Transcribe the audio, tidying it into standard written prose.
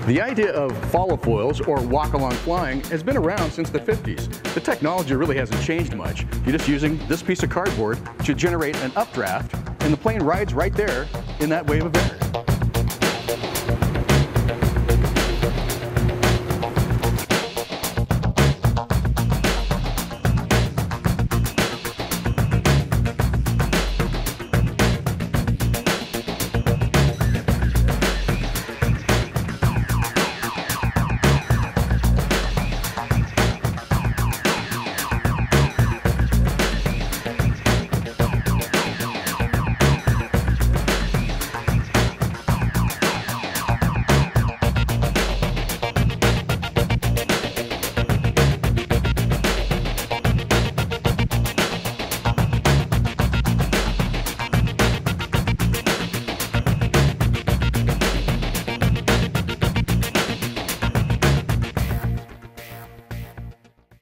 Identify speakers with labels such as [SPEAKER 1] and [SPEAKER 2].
[SPEAKER 1] The idea of follow foils, or walk-along flying, has been around since the 50s. The technology really hasn't changed much. You're just using this piece of cardboard to generate an updraft, and the plane rides right there in that wave of air.